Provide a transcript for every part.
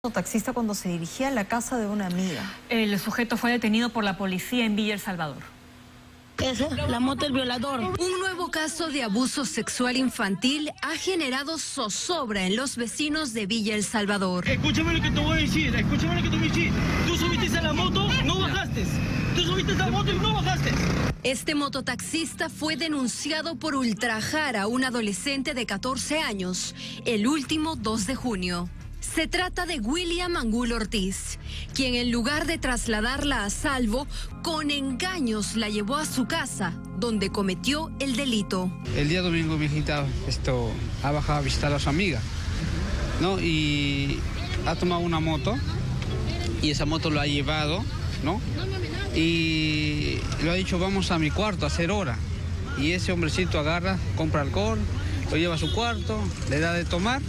Taxista cuando se dirigía a la casa de una amiga. El sujeto fue detenido por la policía en Villa El Salvador. Esa, la moto del violador. Un nuevo caso de abuso sexual infantil ha generado zozobra en los vecinos de Villa El Salvador. Escúchame lo que te voy a decir, Tú subiste a la moto, no bajaste. Tú subiste a la moto y no bajaste. Este mototaxista fue denunciado por ultrajar a un adolescente de 14 años el último 2 de junio. Se trata de William Angulo Ortiz, quien en lugar de trasladarla a salvo, con engaños la llevó a su casa, donde cometió el delito. El día domingo mi hijita ha bajado a visitar a su amiga, ¿no? Y ha tomado una moto y esa moto lo ha llevado, ¿no? Y le ha dicho, vamos a mi cuarto a hacer hora. Y ese hombrecito agarra, compra alcohol, lo lleva a su cuarto, le da de tomar.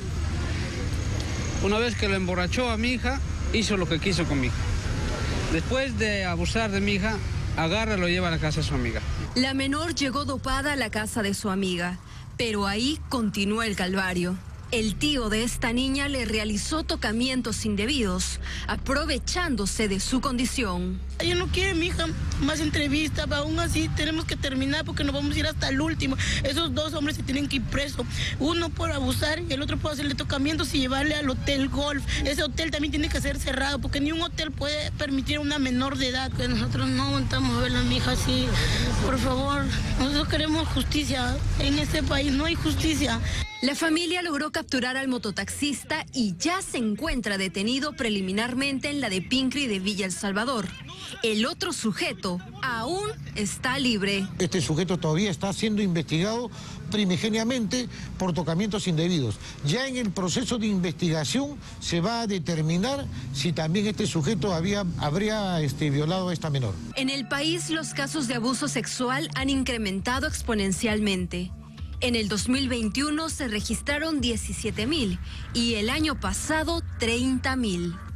Una vez que lo emborrachó a mi hija, hizo lo que quiso con mi hija. Después de abusar de mi hija, agarra y lo lleva a la casa de su amiga. La menor llegó dopada a la casa de su amiga, pero ahí continúa el calvario. El tío de esta niña le realizó tocamientos indebidos, aprovechándose de su condición. Ella no quiere, mi hija, más entrevistas, aún así tenemos que terminar porque nos vamos a ir hasta el último. Esos dos hombres se tienen que ir presos, uno por abusar y el otro por hacerle tocamientos y llevarle al hotel Golf. Ese hotel también tiene que ser cerrado porque ni un hotel puede permitir a una menor de edad. Que nosotros no aguantamos verla a mi hija así. Por favor, nosotros queremos justicia. En este país no hay justicia. La familia logró capturar al mototaxista y ya se encuentra detenido preliminarmente en la de Pincri de Villa El Salvador. El otro sujeto aún está libre. Este sujeto todavía está siendo investigado primigeniamente por tocamientos indebidos. Ya en el proceso de investigación se va a determinar si también este sujeto habría violado a esta menor. En el país los casos de abuso sexual han incrementado exponencialmente. En el 2021 se registraron 17.000 y el año pasado 30.000.